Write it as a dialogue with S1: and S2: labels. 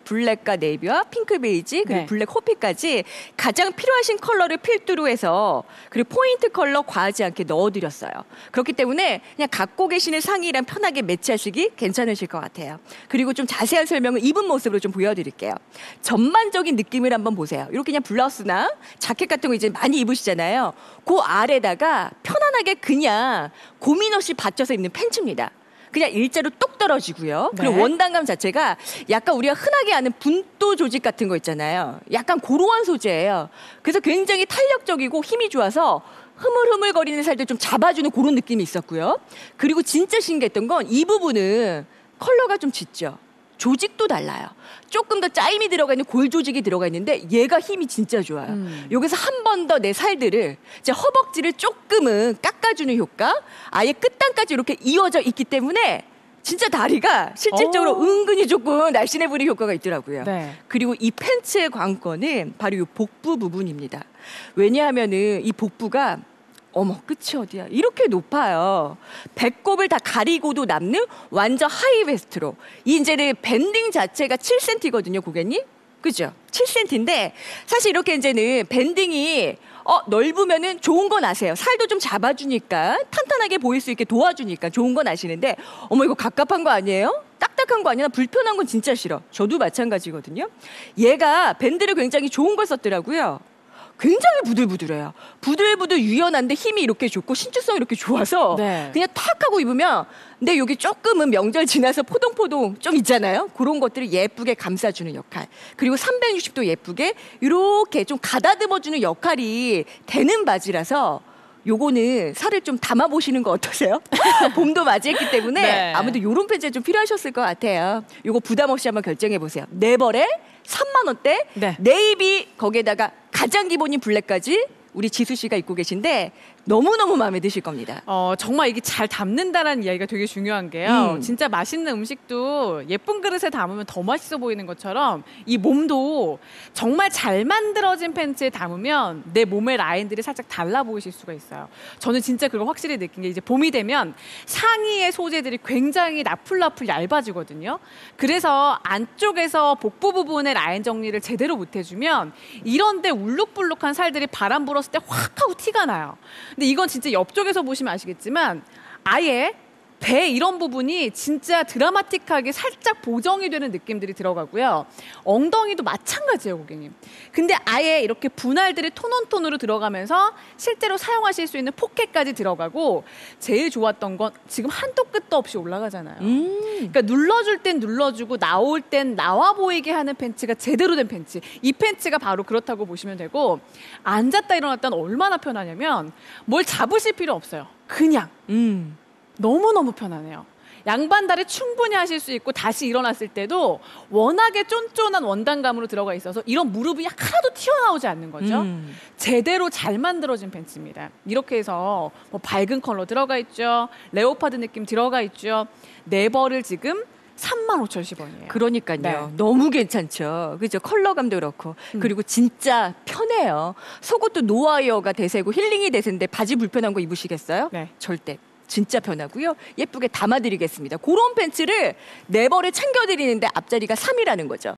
S1: 블랙과 네이비와 핑크 베이지 그리고
S2: 네.
S1: 블랙 호피까지 가장 필요하신 컬러를 필두로 해서 그리고 포인트 컬러 과하지 않게 넣어드렸어요. 그렇기 때문에 그냥 갖고 계시는 상의랑 편하게 매치하시기 괜찮으실 것 같아요. 그리고 좀 자세한 설명을 입은 모습으로 좀 보여드릴게요. 전반적인 느낌을 한번 보세요. 이렇게 그냥 블라우스나 자켓 같은 거 이제 많이 입으시잖아요. 그 아래다가 편안하게 그냥 고민 없이 받쳐서 입는 팬츠입니다. 그냥 일자로 똑 떨어지고요.
S2: 네.
S1: 그리고 원단감 자체가 약간 우리가 흔하게 아는 분도 조직 같은 거 있잖아요. 약간 고루한 소재예요. 그래서 굉장히 탄력적이고 힘이 좋아서 흐물흐물거리는 살들 좀 잡아주는 그런 느낌이 있었고요. 그리고 진짜 신기했던 건 이 부분은 컬러가 좀 짙죠. 조직도 달라요. 조금 더 짜임이 들어가 있는 골 조직이 들어가 있는데 얘가 힘이 진짜 좋아요. 여기서 한 번 더 내 살들을 이제 허벅지를 조금은 깎아주는 효과, 아예 끝단까지 이렇게 이어져 있기 때문에 진짜 다리가 실질적으로 은근히 조금 날씬해 보이는 효과가 있더라고요.
S2: 네.
S1: 그리고 이 팬츠의 관건은 바로 이 복부 부분입니다. 왜냐하면은 이 복부가 어머 끝이 어디야 이렇게 높아요. 배꼽을 다 가리고도 남는 완전 하이웨스트로. 이제는 밴딩 자체가 7cm거든요 고객님. 그죠? 7cm인데 사실 이렇게 이제는 밴딩이 넓으면은 좋은 건 아세요. 살도 좀 잡아주니까 탄탄하게 보일 수 있게 도와주니까 좋은 건 아시는데 어머 이거 갑갑한 거 아니에요? 딱딱한 거 아니야? 불편한 건 진짜 싫어. 저도 마찬가지거든요. 얘가 밴드를 굉장히 좋은 걸 썼더라고요. 굉장히 부들부들해요. 부들부들 유연한데 힘이 이렇게 좋고 신축성이 이렇게 좋아서
S2: 네.
S1: 그냥 탁 하고 입으면 근데 여기 조금은 명절 지나서 포동포동 좀 있잖아요. 그런 것들을 예쁘게 감싸주는 역할. 그리고 360도 예쁘게 이렇게 좀 가다듬어주는 역할이 되는 바지라서 요거는 살을 좀 담아보시는 거 어떠세요? 봄도 맞이했기 때문에
S2: 네.
S1: 아무래도 요런 팬츠 좀 필요하셨을 것 같아요. 요거 부담 없이 한번 결정해보세요. 네 벌에 3만 원대
S2: 네.
S1: 네이비 거기에다가 가장 기본인 블랙까지 우리 지수 씨가 입고 계신데 너무너무 마음에 드실 겁니다.
S2: 정말 이게 잘 담는다라는 이야기가 되게 중요한 게요.
S1: 음.
S2: 진짜 맛있는 음식도 예쁜 그릇에 담으면 더 맛있어 보이는 것처럼 이 몸도 정말 잘 만들어진 팬츠에 담으면 내 몸의 라인들이 살짝 달라 보이실 수가 있어요. 저는 진짜 그걸 확실히 느낀 게 이제 봄이 되면 상의의 소재들이 굉장히 나풀나풀 얇아지거든요. 그래서 안쪽에서 복부 부분의 라인 정리를 제대로 못 해주면 이런데 울룩불룩한 살들이 바람 불었을 때 확 하고 티가 나요. 근데 이건 진짜 옆쪽에서 보시면 아시겠지만 아예 배 이런 부분이 진짜 드라마틱하게 살짝 보정이 되는 느낌들이 들어가고요. 엉덩이도 마찬가지예요, 고객님. 근데 아예 이렇게 분할들이 톤온톤으로 들어가면서 실제로 사용하실 수 있는 포켓까지 들어가고 제일 좋았던 건 지금 한도 끝도 없이 올라가잖아요. 그러니까 눌러줄 땐 눌러주고 나올 땐 나와 보이게 하는 팬츠가 제대로 된 팬츠. 이 팬츠가 바로 그렇다고 보시면 되고 앉았다 일어났다 얼마나 편하냐면 뭘 잡으실 필요 없어요. 그냥. 너무너무 편하네요. 양반다리 충분히 하실 수 있고 다시 일어났을 때도 워낙에 쫀쫀한 원단감으로 들어가 있어서 이런 무릎이 하나도 튀어나오지 않는 거죠. 제대로 잘 만들어진 팬츠입니다. 이렇게 해서 뭐 밝은 컬러 들어가 있죠. 레오파드 느낌 들어가 있죠. 네 벌을 지금 35,010원이에요.
S1: 그러니까요.
S2: 네.
S1: 너무 괜찮죠. 그죠? 컬러감도 그렇고. 그리고 진짜 편해요. 속옷도 노와이어가 대세고 힐링이 대세인데 바지 불편한 거 입으시겠어요?
S2: 네.
S1: 절대. 진짜 편하고요. 예쁘게 담아드리겠습니다. 그런 팬츠를 네 벌에 챙겨드리는데 앞자리가 3이라는 거죠.